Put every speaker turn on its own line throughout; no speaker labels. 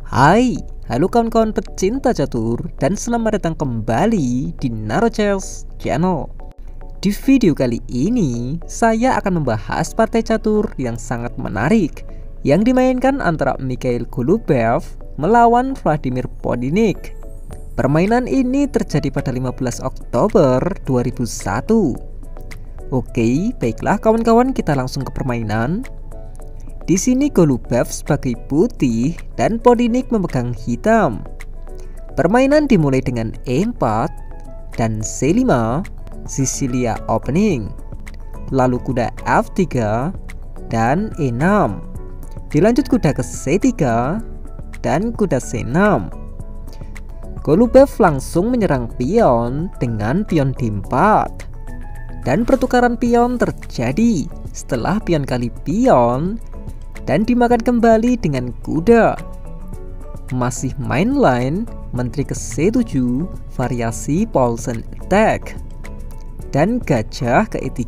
Hai, halo kawan-kawan pecinta catur dan selamat datang kembali di NaruChess Channel. Di video kali ini, saya akan membahas partai catur yang sangat menarik yang dimainkan antara Mikhail Golubev melawan Vladimir Podinnik. Permainan ini terjadi pada 15 Oktober 2001. Oke, baiklah kawan-kawan, kita langsung ke permainan. Di sini Golubev sebagai putih dan Podinnik memegang hitam. Permainan dimulai dengan E4 dan C5, Sicilia opening. Lalu kuda F3 dan E6. Dilanjut kuda ke C3 dan kuda C6. Golubev langsung menyerang pion dengan pion D4. Dan pertukaran pion terjadi setelah pion kali pion dan dimakan kembali dengan kuda. Masih main line menteri ke C7 variasi Paulsen attack dan gajah ke E3.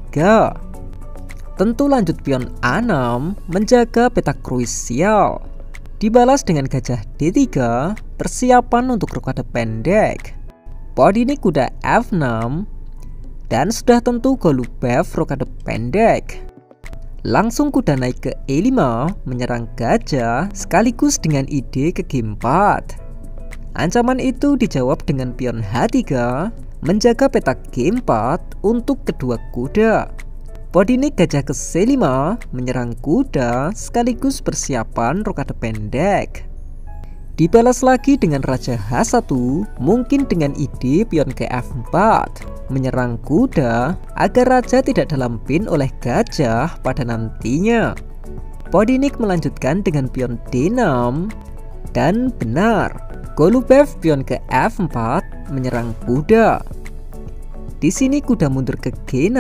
Tentu lanjut pion A6 menjaga peta krusial. Dibalas dengan gajah D3 persiapan untuk rokade pendek. Podinnik kuda F6 dan sudah tentu Golubev rokade pendek. Langsung kuda naik ke E5 menyerang gajah sekaligus dengan ide ke G4. Ancaman itu dijawab dengan pion H3 menjaga peta G4 untuk kedua kuda. Podinnik gajah ke C5 menyerang kuda sekaligus persiapan rokade pendek. Dibalas lagi dengan raja H1 mungkin dengan ide pion ke F4 menyerang kuda agar raja tidak dalam pin oleh gajah pada nantinya. Podinnik melanjutkan dengan pion D6 dan benar, Golubev pion ke F4 menyerang kuda. Di sini kuda mundur ke G6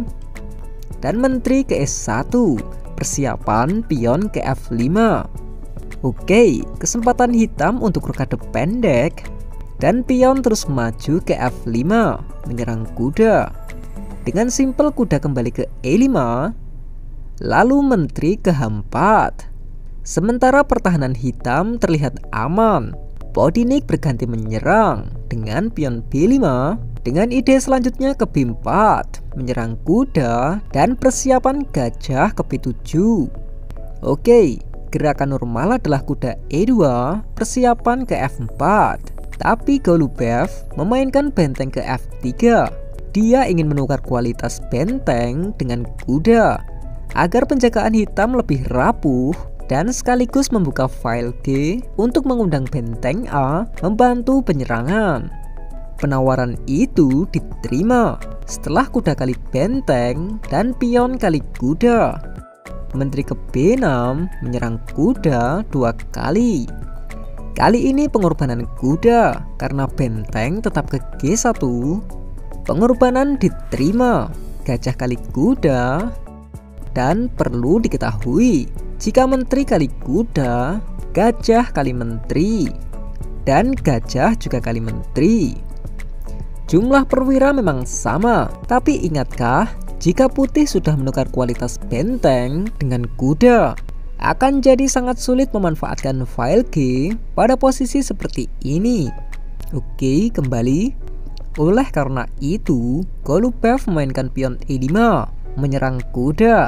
dan menteri ke S1 persiapan pion ke F5. Oke, kesempatan hitam untuk rokade pendek dan pion terus maju ke F5 menyerang kuda. Dengan simpel kuda kembali ke E5 lalu menteri ke H4. Sementara pertahanan hitam terlihat aman. Podinnik berganti menyerang dengan pion B5 dengan ide selanjutnya ke B4 menyerang kuda dan persiapan gajah ke B7. Oke, gerakan normal adalah kuda E2 persiapan ke F4. Tapi Golubev memainkan benteng ke F3. Dia ingin menukar kualitas benteng dengan kuda agar penjagaan hitam lebih rapuh dan sekaligus membuka file G untuk mengundang benteng A membantu penyerangan. Penawaran itu diterima setelah kuda kali benteng dan pion kali kuda. Menteri ke B6 menyerang kuda 2 kali. Kali ini pengorbanan kuda karena benteng tetap ke G1. Pengorbanan diterima, gajah kali kuda. Dan perlu diketahui, jika menteri kali kuda, gajah kali menteri. Dan gajah juga kali menteri. Jumlah perwira memang sama, tapi ingatkah jika putih sudah menukar kualitas benteng dengan kuda, akan jadi sangat sulit memanfaatkan file G pada posisi seperti ini. Oke, kembali. Oleh karena itu, Golubev memainkan pion E5 menyerang kuda.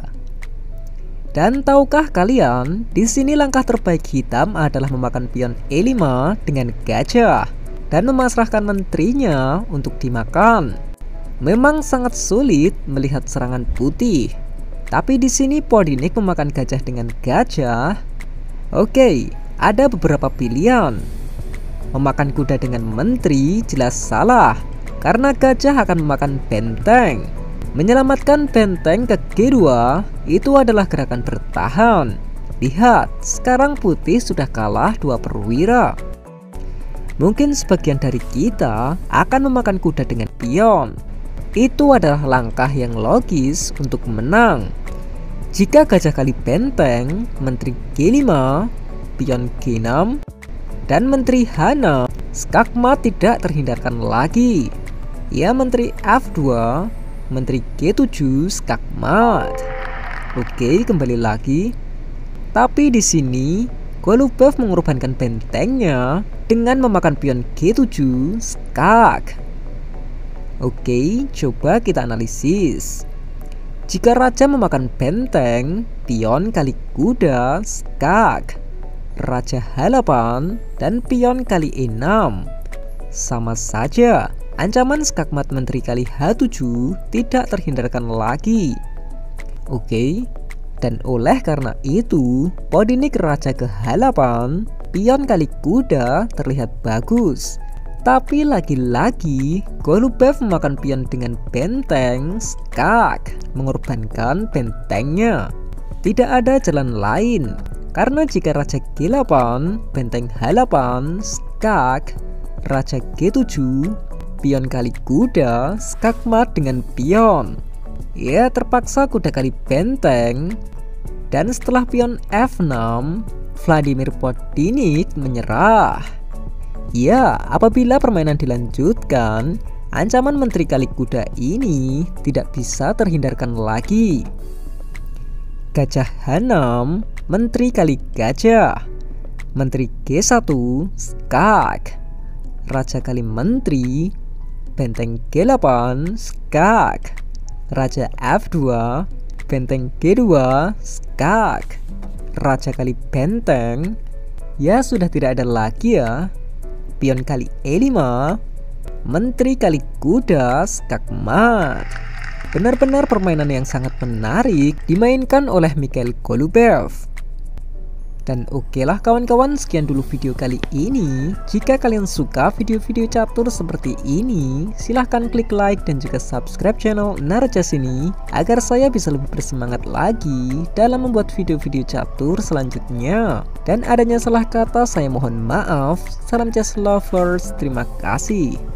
Dan tahukah kalian, di sini langkah terbaik hitam adalah memakan pion E5 dengan gajah dan memasrahkan menterinya untuk dimakan. Memang sangat sulit melihat serangan putih. Tapi di sini Podinnik memakan gajah dengan gajah. Oke, ada beberapa pilihan. Memakan kuda dengan menteri jelas salah, karena gajah akan memakan benteng. Menyelamatkan benteng ke G2 itu adalah gerakan bertahan. Lihat, sekarang putih sudah kalah 2 perwira. Mungkin sebagian dari kita akan memakan kuda dengan pion. Itu adalah langkah yang logis untuk menang. Jika gajah kali benteng, menteri G5, pion G6, dan menteri H6, skakmat tidak terhindarkan lagi. Ya, menteri F2, menteri G7, skakmat. Oke, kembali lagi. Tapi di sini Golubev mengorbankan bentengnya dengan memakan pion G7 skak. Oke, coba kita analisis. Jika raja memakan benteng, pion kali kuda skak, raja H8 dan pion kali E6. Sama saja, ancaman skakmat menteri kali H7 tidak terhindarkan lagi. Oke, dan oleh karena itu, Podinik raja ke H8, pion kali kuda terlihat bagus. Tapi lagi-lagi, Golubev memakan pion dengan benteng skak, mengorbankan bentengnya. Tidak ada jalan lain, karena jika raja G8, benteng H8, skak, raja G7, pion kali kuda, skakmat dengan pion. Ya, terpaksa kuda kali benteng. Dan setelah pion F6, Vladimir Podinik menyerah. Ya, apabila permainan dilanjutkan, ancaman menteri kali kuda ini tidak bisa terhindarkan lagi. Gajah H6, menteri kali gajah, menteri G1, skak, raja kali menteri, benteng G8, skak, raja F2, benteng G2, skak, raja kali benteng. Ya, sudah tidak ada lagi ya. Pion kali E5, menteri kali kuda, skakmat. Benar-benar permainan yang sangat menarik dimainkan oleh Mikhail Golubev. Dan oke lah kawan-kawan, sekian dulu video kali ini. Jika kalian suka video-video catur seperti ini, silahkan klik like dan juga subscribe channel Narjas ini agar saya bisa lebih bersemangat lagi dalam membuat video-video catur selanjutnya. Dan adanya salah kata saya mohon maaf. Salam chess lovers, terima kasih.